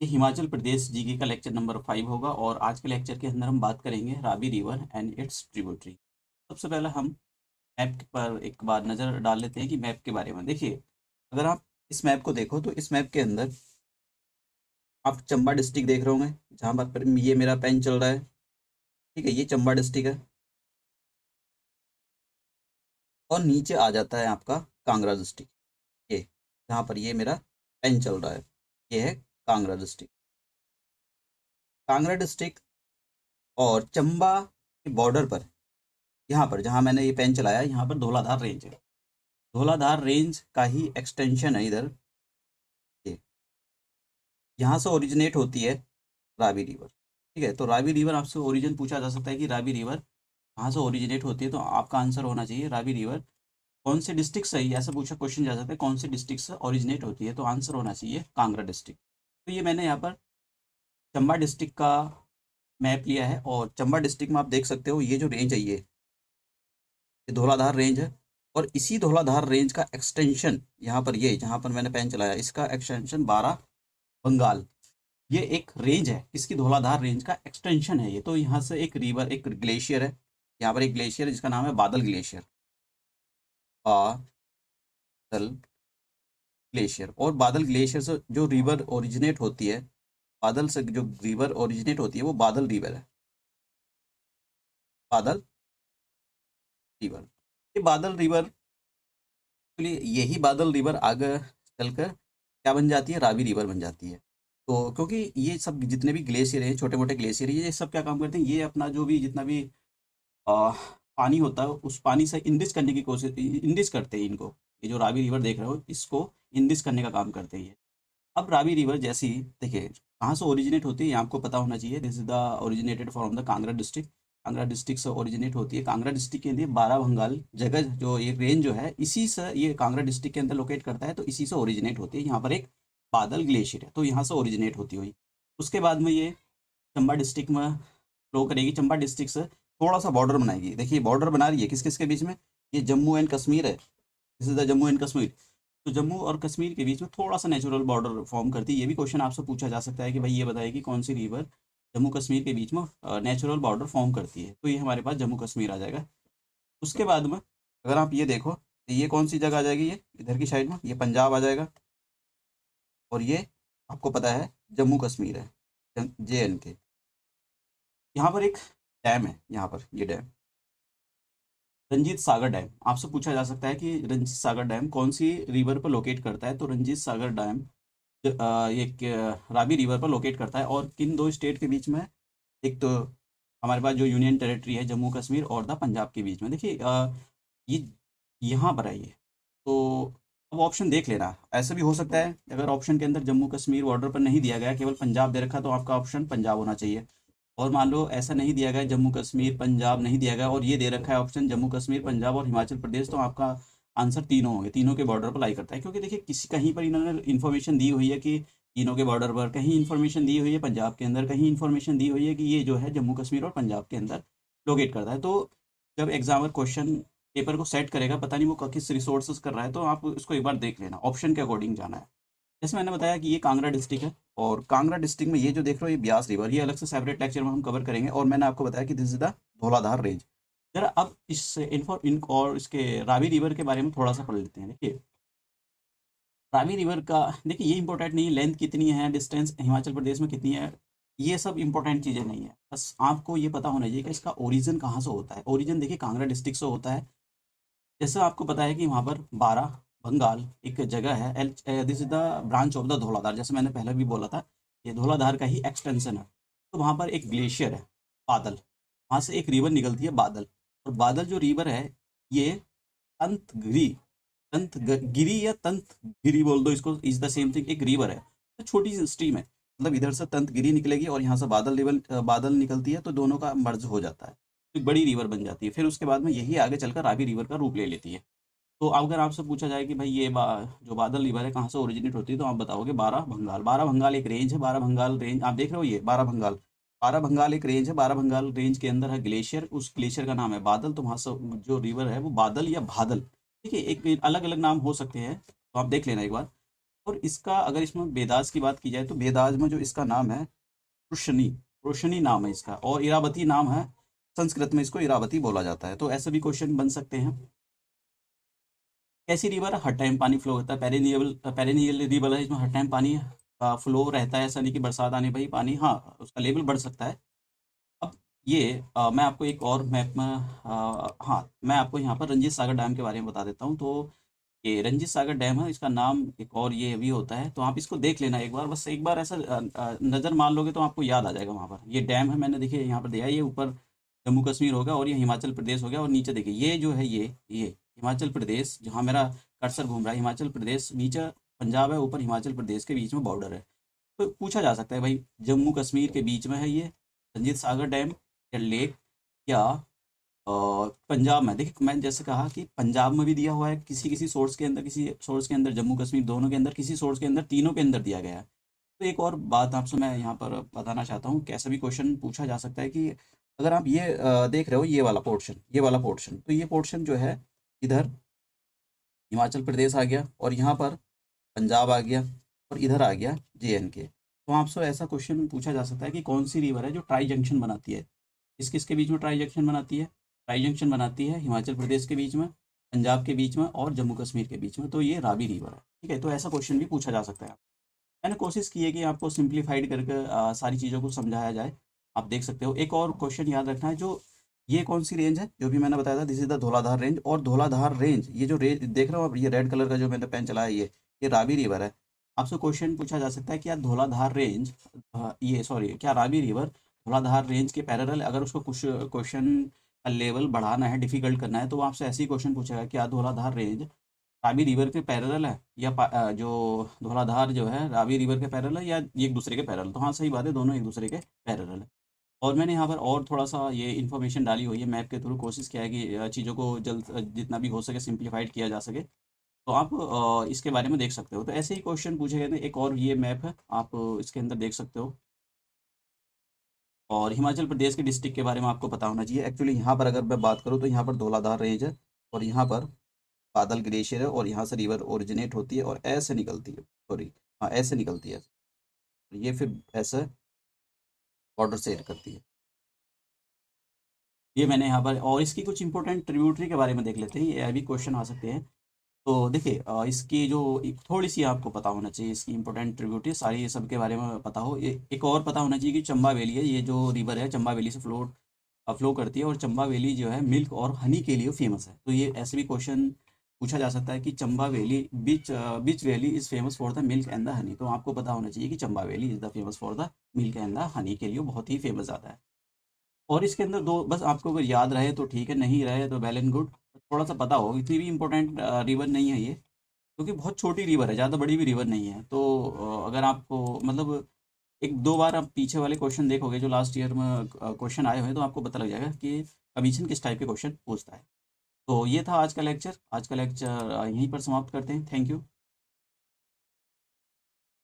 ये हिमाचल प्रदेश जीके का lecture number 5 होगा और आज के लेक्चर के अंदर हम बात करेंगे Ravi river and its tributary. सबसे पहले हम मैप पर एक बार नज़र डाल लेते हैं कि मैप के बारे में देखिए। अगर आप इस मैप को देखो तो इस मैप के अंदर आप चंबा डिस्ट्रिक्ट देख रहे होंगे, जहाँ पर ये मेरा पेन चल रहा है। ठीक है, ये चंबा डिस्ट्रिक्ट है और नीचे आ जाता है आपका कांगड़ा डिस्ट्रिक्ट। ये जहाँ पर ये मेरा पेन चल रहा है, ये है कांगड़ा डिस्ट्रिक्ट। कांगड़ा डिस्ट्रिक्ट और चंबा के बॉर्डर पर, यहाँ पर जहाँ मैंने ये पेन चलाया, यहाँ पर धौलाधार रेंज है। धौलाधार रेंज का ही एक्सटेंशन है इधर, ये यहाँ से ओरिजिनेट होती है रावी रिवर। ठीक है, तो रावी रिवर आपसे ओरिजिन पूछा जा सकता है कि रावी रिवर कहाँ से ओरिजिनेट होती है, तो आपका आंसर होना चाहिए रावी रिवर कौन से डिस्ट्रिक्ट से, ऐसा पूछा क्वेश्चन जा सकता है कौन से डिस्ट्रिक्ट से ओरिजिनेट होती है, तो आंसर होना चाहिए कांगड़ा डिस्ट्रिक्ट। तो ये मैंने यहाँ पर चंबा डिस्ट्रिक्ट का मैप लिया है और चंबा डिस्ट्रिक्ट में आप देख सकते हो ये जो रेंज है, ये धौलाधार रेंज है। और इसी धौलाधार रेंज का एक्सटेंशन यहाँ पर, ये जहाँ पर मैंने पेन चलाया, इसका एक्सटेंशन 12 बंगाल, ये एक रेंज है, इसकी धौलाधार रेंज का एक्सटेंशन है ये। तो यहाँ से एक रिवर, एक ग्लेशियर है, यहाँ पर एक ग्लेशियर है जिसका नाम है बादल ग्लेशियर। बादल ग्लेशियर, और बादल ग्लेशियर से जो रिवर ओरिजिनेट होती है, बादल से जो रिवर ओरिजिनेट होती है वो बादल रिवर है। बादल रिवर, ये बादल रिवर के लिए, यही बादल रिवर आगे चलकर क्या बन जाती है, रावी रिवर बन जाती है। तो क्योंकि ये सब जितने भी ग्लेशियर हैं, छोटे मोटे ग्लेशियर, ये सब क्या काम करते हैं, ये अपना जो भी जितना भी आ, पानी होता है उस पानी से इंडिस करने की कोशिश, इंडिस करते हैं इनको। ये जो रावी रिवर देख रहे हो, इसको इंडिस करने का काम करते हैं ये। अब रावी रिवर जैसी, देखिए कहाँ से ओरिजिनेट होती है ये आपको पता होना चाहिए। This is the originated from the Kangra district. Kangra district से ओरिजिनेट होती है। कांगड़ा डिस्ट्रिक्ट के लिए बारह भंगाल जगह, जो ये रेंज जो है, इसी से ये कांगड़ा डिस्ट्रिक्ट के अंदर लोकेट करता है, तो इसी से ओरिजिनेट होती है। यहाँ पर एक बादल ग्लेशियर है, तो यहाँ से ओरिजिनेट होती हुई उसके बाद में ये चंबा डिस्ट्रिक्ट में फ्लो करेगी। चंबा डिस्ट्रिक्ट से थोड़ा सा बॉर्डर बनाएगी। देखिए बॉर्डर बना रही है किस किस के बीच में, ये जम्मू एंड कश्मीर है, this is the Jammu and Kashmir. तो जम्मू और कश्मीर के बीच में थोड़ा सा नेचुरल बॉर्डर फॉर्म करती है। ये भी क्वेश्चन आपसे पूछा जा सकता है कि भाई ये बताइए कि कौन सी रिवर जम्मू कश्मीर के बीच में नेचुरल बॉर्डर फॉर्म करती है, तो ये हमारे पास जम्मू कश्मीर आ जाएगा। उसके बाद में अगर आप ये देखो तो ये कौन सी जगह आ जाएगी, ये इधर की साइड में ये पंजाब आ जाएगा, और ये आपको पता है जम्मू कश्मीर है, JNK। यहाँ पर एक डैम है, यहाँ पर ये डैम रंजीत सागर डैम, आपसे पूछा जा सकता है कि रंजीत सागर डैम कौन सी रिवर पर लोकेट करता है, तो रंजीत सागर डैम रावी रिवर पर लोकेट करता है। और किन दो स्टेट के बीच में, एक तो हमारे पास जो यूनियन टेरिटरी है जम्मू कश्मीर और द पंजाब के बीच में। देखिए ये यहाँ पर है ये। तो अब ऑप्शन देख लेना, ऐसा भी हो सकता है अगर ऑप्शन के अंदर जम्मू कश्मीर बॉर्डर पर नहीं दिया गया, केवल पंजाब दे रखा, तो आपका ऑप्शन पंजाब होना चाहिए। और मान लो ऐसा नहीं दिया गया, जम्मू कश्मीर पंजाब नहीं दिया गया, और ये दे रखा है ऑप्शन जम्मू कश्मीर पंजाब और हिमाचल प्रदेश, तो आपका आंसर तीनों होंगे, तीनों के बॉर्डर पर लाई करता है। क्योंकि देखिए किसी कहीं पर इन्होंने इन्फॉर्मेशन दी हुई है कि तीनों के बॉर्डर पर, कहीं इन्फॉर्मेशन दी हुई है पंजाब के अंदर, कहीं इन्फॉर्मेशन दी हुई है कि ये जो है जम्मू कश्मीर और पंजाब के अंदर लोकेट करता है। तो जब एग्जामर क्वेश्चन पेपर को सेट करेगा, पता नहीं वो किस रिसोर्सेज कर रहा है, तो आप उसको एक बार देख लेना, ऑप्शन के अकॉर्डिंग जाना है। जैसे मैंने बताया कि ये कांगड़ा डिस्ट्रिक्ट है, और कांगड़ा डिस्ट्रिक्ट में ये जो देख रहे हो ये ब्यास रिवर, ये अलग से सेपरेट लेक्चर में हम कवर करेंगे। और मैंने आपको बताया कि this is the Dhauladhar range. जरा अब इस इन्फो इन और इसके रावी रिवर के बारे में थोड़ा सा पढ़ लेते हैं। देखिए रावी रिवर का, देखिए ये इंपॉर्टेंट नहीं है लेंथ कितनी है, डिस्टेंस हिमाचल प्रदेश में कितनी है, ये सब इंपॉर्टेंट चीज़ें नहीं है। बस आपको ये पता होना चाहिए कि इसका ओरिजिन कहाँ से होता है। ओरिजिन देखिए कांगड़ा डिस्ट्रिक्ट से होता है। जैसे आपको पता है कि वहाँ पर बारह बंगाल एक जगह है, this is the branch of the Dhauladhar, जैसे मैंने पहले भी बोला था, ये धौलाधार का ही एक्सटेंशन है। तो वहाँ पर एक ग्लेशियर है बादल, वहाँ से एक रिवर निकलती है बादल, और बादल जो रिवर है ये तंतगिरी, गिरी या तंतगिरी बोल दो इसको, इज द सेम थिंग, एक रिवर है, तो छोटी सी स्ट्रीम है। मतलब इधर से तंतगिरी निकलेगी और यहाँ से बादल रिवर, बादल निकलती है, तो दोनों का मर्ज हो जाता है, तो एक बड़ी रिवर बन जाती है। फिर उसके बाद में यही आगे चलकर रावी रिवर का रूप ले लेती है। तो अगर आपसे पूछा जाए कि भाई ये जो बादल रिवर है कहाँ से ओरिजिनेट होती है, तो आप बताओगे बारह भंगाल। बारह भंगाल एक रेंज है, बारह भंगाल रेंज आप देख रहे हो, ये बारह भंगाल, बारह भंगाल एक रेंज है। बारह भंगाल रेंज के अंदर है ग्लेशियर, उस ग्लेशियर का नाम है बादल, तो वहाँ से जो रिवर है वो बादल या बादल, ठीक है, एक अलग अलग नाम हो सकते हैं, तो आप देख लेना एक बार। और इसका अगर इसमें बेदाज की बात की जाए तो बेदाज में जो इसका नाम है रोशनी, रोशनी नाम है इसका, और इरावती नाम है, संस्कृत में इसको इरावती बोला जाता है। तो ऐसे भी क्वेश्चन बन सकते हैं। कैसी रिवर है, हर टाइम पानी फ्लो होता है, पेरेनियल पेरेनियल रिवर है, इसमें हर टाइम पानी फ्लो रहता है, ऐसा नहीं कि बरसात आने पर ही पानी, हाँ उसका लेवल बढ़ सकता है। अब ये मैं आपको एक और मैप में हाँ मैं आपको यहाँ पर रंजीत सागर डैम के बारे में बता देता हूँ। तो ये रंजीत सागर डैम है, इसका नाम एक और ये भी होता है, तो आप इसको देख लेना एक बार, बस एक बार ऐसा नज़र मार लोगे तो आपको याद आ जाएगा वहाँ पर। ये डैम है, मैंने देखिए यहाँ पर दिया है, ये ऊपर जम्मू कश्मीर होगा और ये हिमाचल प्रदेश हो गया, और नीचे देखिए ये जो है ये हिमाचल प्रदेश, जहाँ मेरा कर्सर घूम रहा है हिमाचल प्रदेश, नीचे पंजाब है, ऊपर हिमाचल प्रदेश के बीच में बॉर्डर है। तो पूछा जा सकता है भाई जम्मू कश्मीर के बीच में है ये रंजीत सागर डैम या लेक, या पंजाब में। देखिए मैंने जैसे कहा कि पंजाब में भी दिया हुआ है किसी किसी सोर्स के अंदर, किसी सोर्स के अंदर जम्मू कश्मीर दोनों के अंदर, किसी सोर्स के अंदर तीनों के अंदर दिया गया है। तो एक और बात आपसे मैं यहाँ पर बताना चाहता हूँ, कैसा भी क्वेश्चन पूछा जा सकता है कि अगर आप ये देख रहे हो ये वाला पोर्शन, तो ये पोर्शन जो है इधर हिमाचल प्रदेश आ गया, और यहाँ पर पंजाब आ गया, और इधर आ गया JNK। तो आपसे ऐसा क्वेश्चन पूछा जा सकता है कि कौन सी रिवर है जो ट्राई जंक्शन बनाती है, किस किस के बीच में ट्राई जंक्शन बनाती है, ट्राई जंक्शन बनाती है हिमाचल प्रदेश के बीच में, पंजाब के बीच में और जम्मू कश्मीर के बीच में। तो ये रावी रिवर है, ठीक है। तो ऐसा क्वेश्चन भी पूछा जा सकता है। मैंने कोशिश की है कि आपको सिंप्लीफाइड करके सारी चीज़ों को समझाया जाए, आप देख सकते हो। एक और क्वेश्चन याद रखना है, जो ये कौन सी रेंज है जो भी मैंने बताया था, this is the Dhauladhar range, और धौलाधार रेंज ये जो रेंज देख रहे हो आप, ये रेड कलर का जो मैंने पेन चलाया है, ये रावी रिवर है। आपसे क्वेश्चन पूछा जा सकता है क्या धौलाधार रेंज ये सॉरी क्या रावी रिवर धौलाधार रेंज के पैरेलल है? अगर उसको कुछ क्वेश्चन का लेवल बढ़ाना है, डिफिकल्ट करना है, तो वो आपसे ऐसे ही क्वेश्चन पूछेगा क्या धौलाधार रेंज रावी रिवर के पैरेलल है, या जो धौलाधार जो है रावी रिवर के पैरेलल है, या ये एक दूसरे के पैरेलल। तो हाँ सही बात है, दोनों एक दूसरे के पैरेलल है। और मैंने यहाँ पर और थोड़ा-सा ये इन्फॉर्मेशन डाली हुई है मैप के थ्रू, कोशिश किया है कि चीज़ों को जल्द जितना भी हो सके सिम्प्लीफाइड किया जा सके। तो आप इसके बारे में देख सकते हो। तो ऐसे ही क्वेश्चन पूछे गए थे, एक और ये मैप है, आप इसके अंदर देख सकते हो। और हिमाचल प्रदेश के डिस्ट्रिक्ट के बारे में आपको पता होना चाहिए। एक्चुअली यहाँ पर अगर मैं बात करूँ तो यहाँ पर धौलाधार रेंज है, और यहाँ पर बादल ग्लेशियर है, और यहाँ से रिवर ओरिजिनेट होती है और ऐसे निकलती है, सॉरी हाँ ऐसे निकलती है। ये फिर ऐसे बॉर्डर सेट करती है। ये मैंने यहाँ पर, और इसकी कुछ इंपॉर्टेंट ट्रिब्यूटरी के बारे में देख लेते हैं, ये भी क्वेश्चन आ सकते हैं। तो देखिए इसकी जो थोड़ी सी आपको पता होना चाहिए, इसकी इंपॉर्टेंट ट्रिब्यूटरी सारी ये सब के बारे में पता हो। ये एक और पता होना चाहिए कि चंबा वैली है, ये जो रिवर है चंबा वैली से फ्लो करती है, और चंबा वैली जो है मिल्क और हनी के लिए फेमस है। तो ये ऐसे भी क्वेश्चन पूछा जा सकता है कि चंबा वैली बीच valley is famous for the milk and the honey. तो आपको पता होना चाहिए कि Chamba valley is the famous for the milk and the honey के लिए बहुत ही फेमस ज़्यादा है। और इसके अंदर दो बस आपको अगर याद रहे तो ठीक है, नहीं रहे तो वेल एंड गुड। थोड़ा सा पता हो, इतनी भी इम्पोर्टेंट रिवर नहीं है ये, क्योंकि बहुत छोटी रिवर है, ज़्यादा बड़ी भी रिवर नहीं है। तो अगर आपको मतलब एक दो बार आप पीछे वाले क्वेश्चन देखोगे जो लास्ट ईयर में क्वेश्चन आए हुए हैं, तो आपको पता लग जाएगा कि कमीशन किस टाइप के क्वेश्चन पूछता है। तो ये था आज का लेक्चर, यहीं पर समाप्त करते हैं। Thank you.